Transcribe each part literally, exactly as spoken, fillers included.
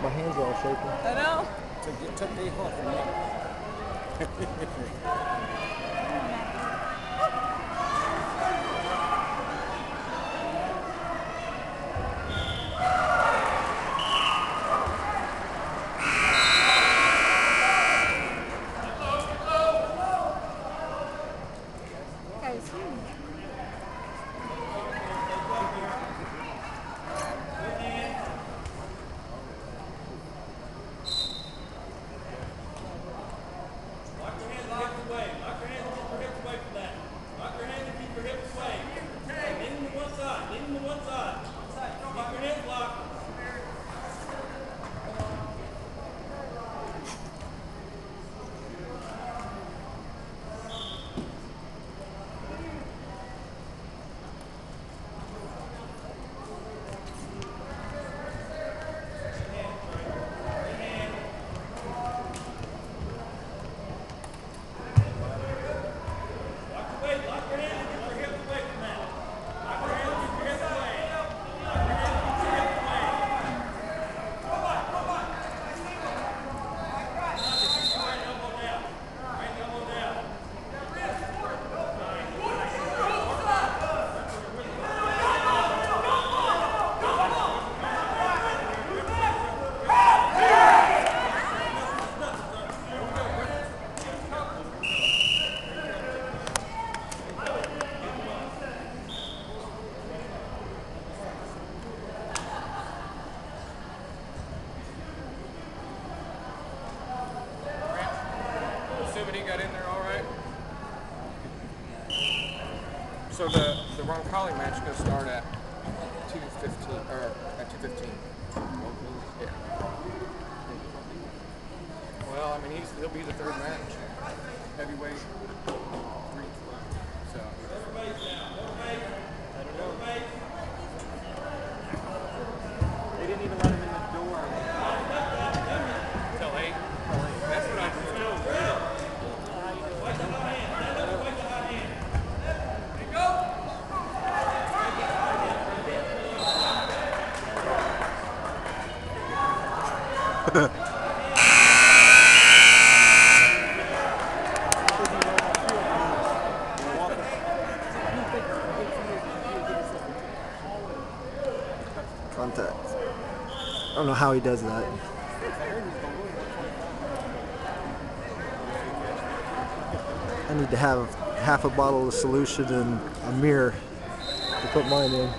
My hands are all shaking. I know. Took, took the hook from me. So the the Ron Colley match is going to start at two fifteen or at two fifteen. Yeah. Well, I mean, he's he'll be the third match, heavyweight. Three, so I don't know. They didn't even let him in the door until eight. That's what I was told. Contact. I don't know how he does that. I need to have half a bottle of solution and a mirror to put mine in.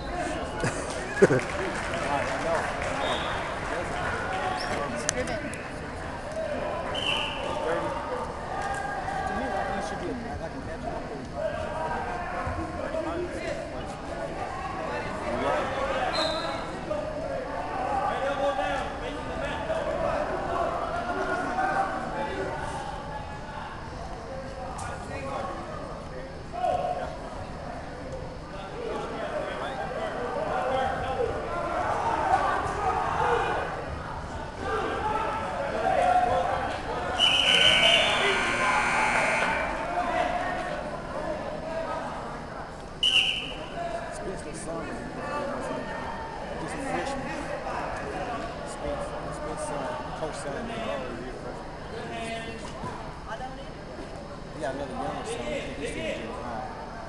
Yeah, another young son. He's doing high.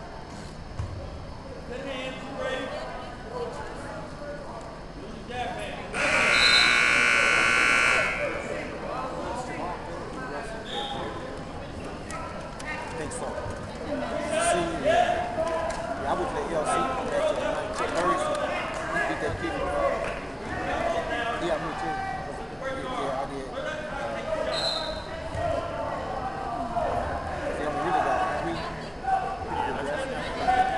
I think so. See, yeah, I would play L C that Thursday. Get that kid. Yeah, me too. Yeah, I did. They only really got three pretty good wrestlers.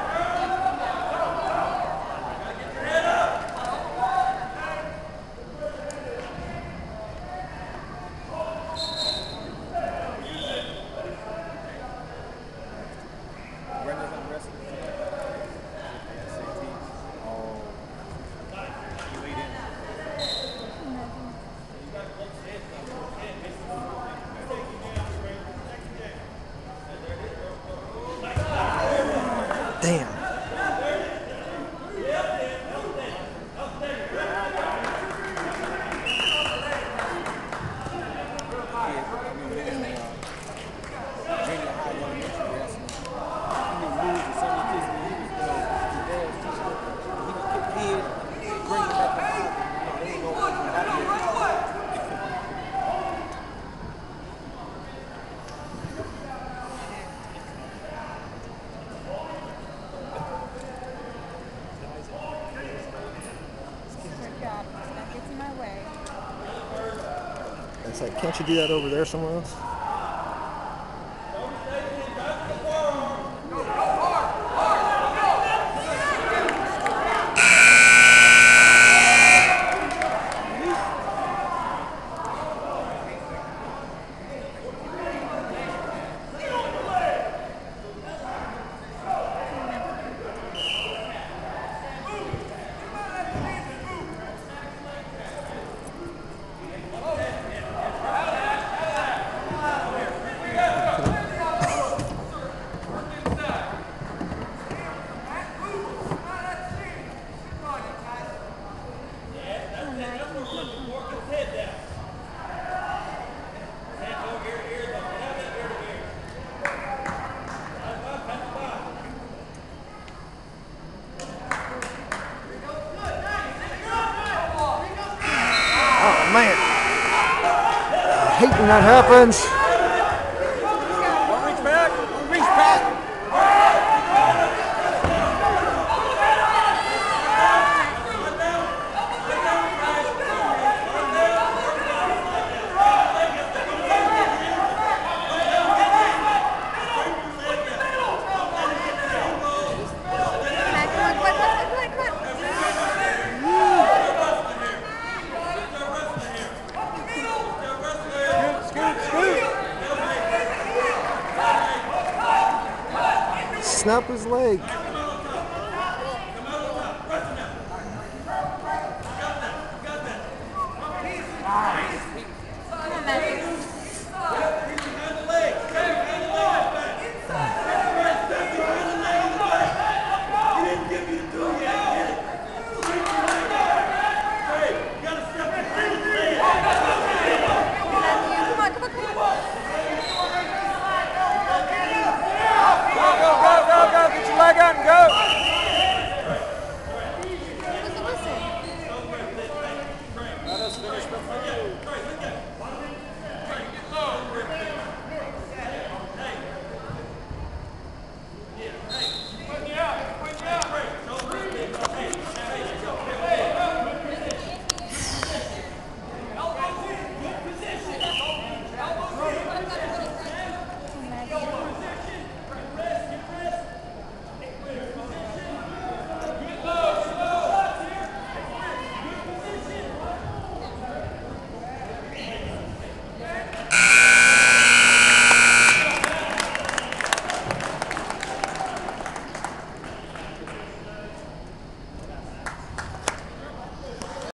Brenda's on wrestling. Oh. You lead in. It's like, can't you do that over there somewhere else? Oh man, I hate when that happens. Don't reach back. Don't reach back. Snap his leg. Nice.